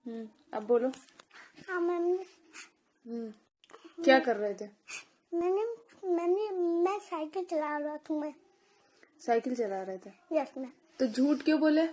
अब बोलो। हाँ मैम। क्या कर रहे थे? मैं साइकिल चला रहा था। मैं साइकिल चला रहे थे? Yes ma'am. तो झूठ क्यों बोले?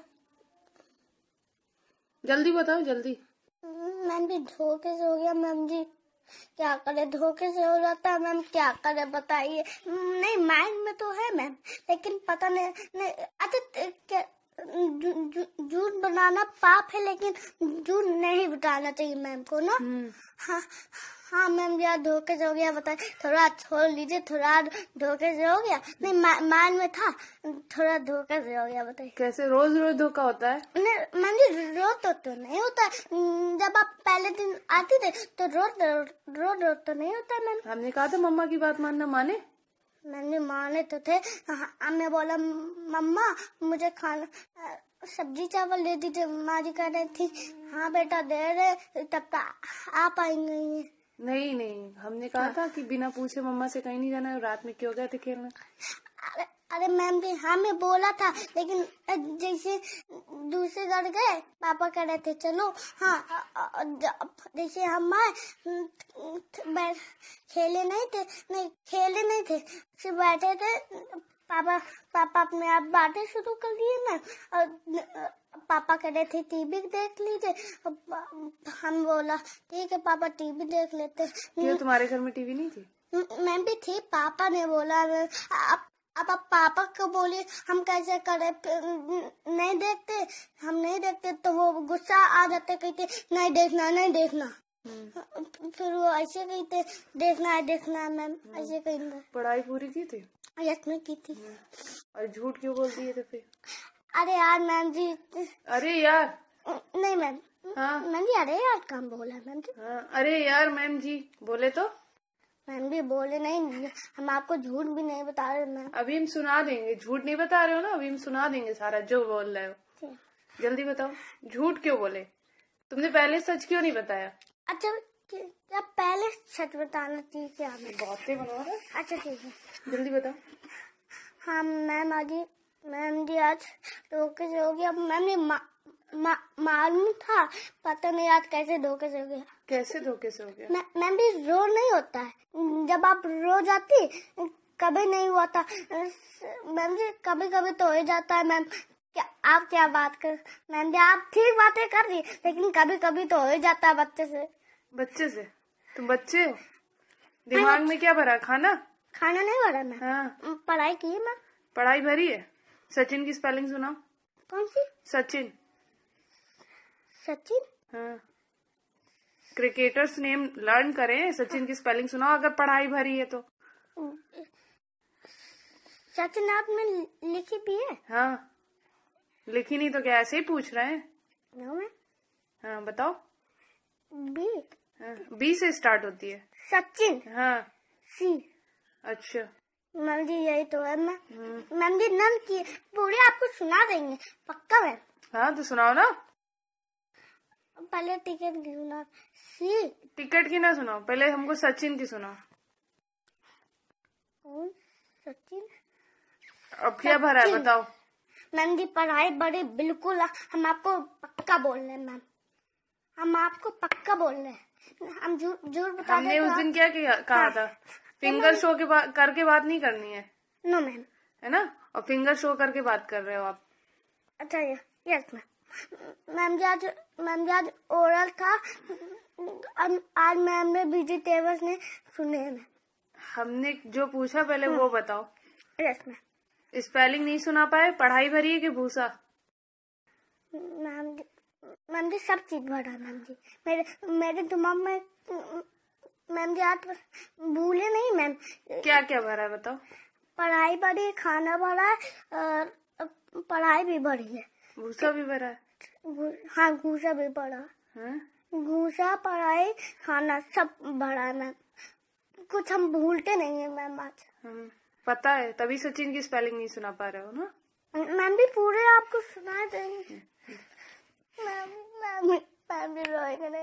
जल्दी बताओ जल्दी। मैम जी धोखे से हो गया मैम जी, क्या करे, धोखे से हो जाता है मैम, क्या करे बताइए। नहीं माइंड में तो है मैम, लेकिन पता नहीं अच्छा झूठ बनाना पाप है, लेकिन झूठ नहीं बताना चाहिए मैम को ना। हाँ हाँ मैम यार धोखे से हो गया, बताइए, थोड़ा छोड़ लीजिए, थोड़ा धोखे से हो गया। नहीं माइंड में था, थोड़ा धोखे से हो गया, बताइए। कैसे रोज रोज धोखा होता है? नहीं मैम जी रोज तो नहीं होता है, जब आप पहले दिन आते थे तो रोज तो नहीं होता मैम। हमने कहा था मम्मा की बात मानना, माने? मैंने माने तो थे। हमने बोला मम्मा मुझे खाना सब्जी चावल दे दीजिए, माँ जी कह रही थी हाँ बेटा दे रहे, तब तक आप आएंगे। नहीं हमने कहा था कि बिना पूछे मम्मा से कहीं नहीं जाना। रात में क्यों गए थे खेलने? अरे मैम जी हमें बोला था, लेकिन जैसे दूसरे घर गए, पापा कह रहे थे चलो, हाँ जैसे हम आए खेले नहीं थे, सिर्फ बैठे थे। पापा अपने आप बातें शुरू कर दिए ना, और पापा कह रहे थे टीवी देख लीजिए, हम बोला ठीक है पापा टीवी देख लेते। क्यों तुम्हारे घर में टीवी नहीं थी? मैम भी थी, पापा ने बोला अब आप पापा को बोलिए हम कैसे करें, नहीं देखते तो वो गुस्सा आ जाते, कहते नहीं देखना। फिर वो ऐसे कहते देखना है मैम, ऐसे कहेंगे। पढ़ाई पूरी की थी? यस में की थी। और झूठ क्यों बोल दिए थे फिर? अरे यार मैम जी। अरे यार नहीं मैम। हाँ मैम जी अरे यार काम बोला मैम जी। हाँ अरे यार मैम जी बोले तो? मैम भी बोले नहीं, हम आपको झूठ भी नहीं बता रहे मैम। अभी हम सुना देंगे, झूठ नहीं बता रहे हो ना, अभी हम सुना देंगे सारा जो बोल रहे हो। जल्दी बताओ झूठ क्यों बोले? तुमने पहले सच क्यों नहीं बताया? अच्छा क्या पहले सच बताना चाहिए क्या? बातें बना रहे। अच्छा ठीक है जल्दी बताओ। हाँ मैम जी आज धोखे से हो गया। मैम ने मालूम था, पता नहीं आज कैसे धोखे से हो गया। कैसे धोखे से हो गया? मैम भी रोज नहीं होता है, जब आप रोज आती कभी नहीं हुआ था मैम जी, कभी तो हो जाता है मैम। आप क्या बात कर मैम जी, आप ठीक बातें कर रही, लेकिन कभी तो हो जाता है बच्चे से। तुम बच्चे हो? दिमाग में क्या भरा? खाना नहीं भरा मैम। हाँ पढ़ाई की है मैम। पढ़ाई भरी है। सचिन की स्पेलिंग सुनाओ। कौन सी? सचिन। हाँ क्रिकेटर्स नेम लर्न करें, सचिन की स्पेलिंग सुनाओ अगर पढ़ाई भरी है तो। सचिन आपने लिखी भी है? हाँ लिखी नहीं तो क्या ऐसे ही पूछ रहे हैं? No ma'am. हाँ बताओ। बी। हाँ, बी से स्टार्ट होती है। सचिन। हाँ सी। अच्छा मैम जी यही तो है मैम जी, नन की पूरी आपको सुना देंगे पक्का मैम। हाँ तो सुनाओ ना। पहले टिकट की सुना। सी। टिकट की ना सुनाओ, पहले हमको सचिन की सुनाओ। कौन सचिन? अब क्या भरा है बताओ। मैम जी पढ़ाई बड़ी बिल्कुल, हम आपको पक्का बोल रहे हैं मैम, हम आपको पक्का बोल रहे हैं, हम झूठ बता। हमने उस दिन क्या कहा था? फिंगर शो के करके बात नहीं करनी है। No ma'am. है ना? और फिंगर शो करके बात कर रहे हो आप। अच्छा यस मैम जी आज ओरल था, आज मैम ने वेजिटेबल्स ने सुने हैं। हमने जो पूछा पहले वो बताओ। Yes ma'am. स्पेलिंग नहीं सुना पाए? पढ़ाई भरी है कि भूसा? मैम जी सब चीज भरा मैम जी, मेरे दिमाग में मैम जी आज भूले नहीं मैम। क्या क्या भरा है बताओ। पढ़ाई भरी, खाना भरा है, पढ़ाई भी भरी है। भूसा भी भरा है? हाँ भूसा भी भरा। भूसा, पढ़ाई, खाना सब भरा है मैम, कुछ हम भूलते नहीं है मैम आज। पता है तभी सचिन की स्पेलिंग नहीं सुना पा रहे हो ना। मैम भी पूरे आपको सुना देंगे। मैम जी रोएंगे नहीं।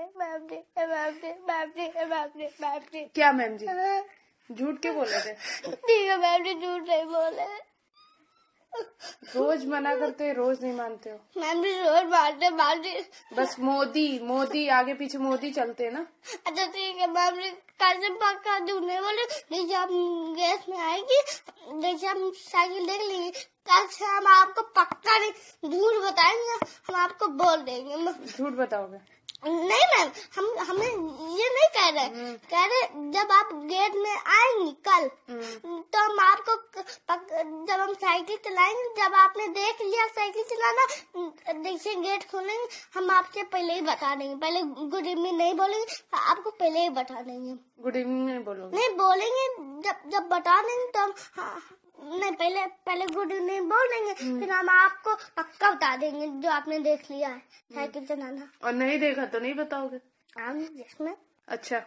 मैम जी क्या मैम जी झूठ क्यों बोले थे? ठीक है मैम जी झूठ नहीं बोले। रोज मना करते हैं, रोज नहीं मानते हो। मैम भी रोज मारते बस मोदी आगे पीछे मोदी चलते हैं ना। अच्छा ठीक है मैम जी, कैसे पक्का ढूंढने वाले, जैसे हम गैस में आएगी, जैसे हम साइकिल देख लेंगे, कैसे हम आपको पक्का नहीं झूठ बताएंगे, हम आपको बोल देंगे। झूठ बताओगे? नहीं मैम, हमें ये नहीं कह रहे जब आप गेट में आएंगी कल, तो हम आपको जब हम साइकिल चलाएंगे, जब आपने देख लिया साइकिल चलाना, जैसे गेट खोलेंगे, हम आपसे पहले ही बता देंगे। पहले गुड इवनिंग नहीं बोलेंगे, आपको पहले ही बता देंगे। गुड इवनिंग नहीं बोलोगे? नहीं बोलेंगे, जब बता देंगे तो हम नहीं, पहले गुड इवनिंग बोलेंगे, फिर हम आपको पक्का बता देंगे जो आपने देख लिया है साइकिल चलाना। और नहीं देखा तो नहीं बताओगे? जिसमें अच्छा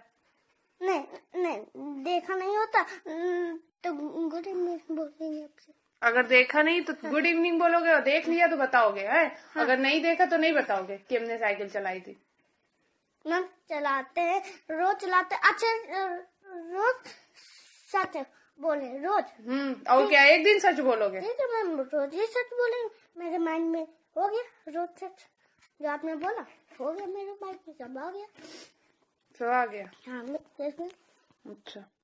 नहीं देखा नहीं होता तो गुड इवनिंग बोलेंगे आपसे। अगर देखा नहीं तो गुड इवनिंग बोलोगे, और देख लिया तो बताओगे है? हाँ। अगर नहीं देखा तो नहीं बताओगे कि हमने साइकिल चलाई थी। मैम चलाते हैं, रोज चलाते। अच्छा रोज सच बोले रोज? और क्या एक दिन सच बोलोगे? ठीक है मैम, रोज ही सच बोलेंगे। मेरे माइंड में हो गया रोज सच, जो आपने बोला हो गया, मेरे माइंड में सब आ गया। सब आ गया? हाँ। अच्छा।